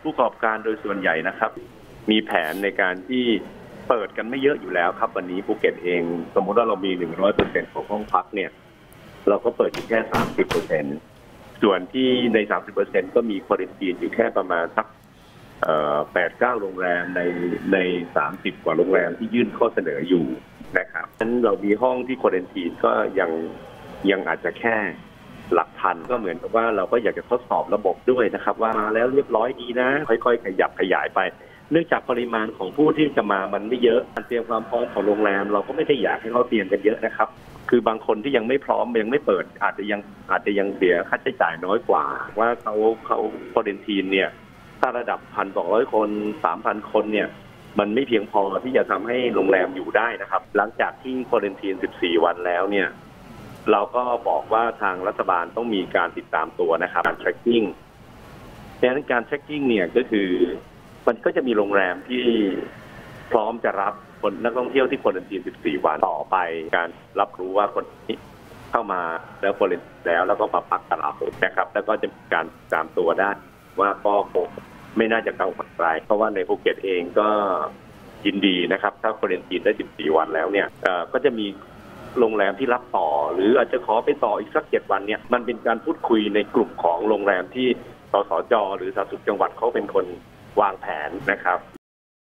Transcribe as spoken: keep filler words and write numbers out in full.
ผู้ประกอบการโดยส่วนใหญ่นะครับมีแผนในการที่เปิดกันไม่เยอะอยู่แล้วครับวันนี้ภูเก็ตเองสมมติว่าเรามี หนึ่งร้อยเปอร์เซ็นต์ ของห้องพักเนี่ยเราก็เปิดอยู่แค่ สามสิบเปอร์เซ็นต์ ส่วนที่ใน สามสิบเปอร์เซ็นต์ ก็มีควอรันทีนอยู่แค่ประมาณสักแปดเก้า โรงแรมในใน สามสิบ กว่าโรงแรมที่ยื่นข้อเสนออยู่นะครับฉะนั้นเรามีห้องที่ควอรันทีนก็ยังยังอาจจะแค่หลักพันก็เหมือนกับว่าเราก็อยากจะทดสอบระบบด้วยนะครับว่ามาแล้วเรียบร้อยดีนะค่อยๆขยับขยายไปเนื่องจากปริมาณของผู้ที่จะมามันไม่เยอะการเตรียมความพร้อมของโรงแรมเราก็ไม่ได้อยากให้เขาเตรียมกันเยอะนะครับคือบางคนที่ยังไม่พร้อมยังไม่เปิดอาจจะยังอาจจะยังเสียค่าใช้จ่ายน้อยกว่าว่าเขาเขาควอรันทีนเนี่ยถ้าระดับ หนึ่งพันสองร้อย คน สามพัน คนเนี่ยมันไม่เพียงพอที่จะทำให้โรงแรมอยู่ได้นะครับหลังจากที่ควอรันทีนสิบสี่วันแล้วเนี่ยเราก็บอกว่าทางรัฐบาลต้องมีการติดตามตัวนะครับการ tracking ดังนั้นการ tracking เนี่ยก็คือมันก็จะมีโรงแรมที่พร้อมจะรับคนนักท่องเที่ยวที่ควอรันทีนสิบสี่วันต่อไปการรับรู้ว่าคนนี้เข้ามาแล้วควอรันทีนแล้วแล้วก็มาพักกับเรานะครับแล้วก็จะมีการตามตัวได้ว่าก็คงไม่น่าจะกังวลอะไรเพราะว่าในภูเก็ตเองก็ยินดีนะครับถ้าควอรันทีนได้สิบสี่วันแล้วเนี่ยก็จะมีโรงแรมที่รับต่อหรืออาจจะขอไปต่ออีกสักเจ็ดวันเนี่ยมันเป็นการพูดคุยในกลุ่มของโรงแรมที่สสจหรือสาธารณสุขจังหวัดเขาเป็นคนวางแผนนะครับ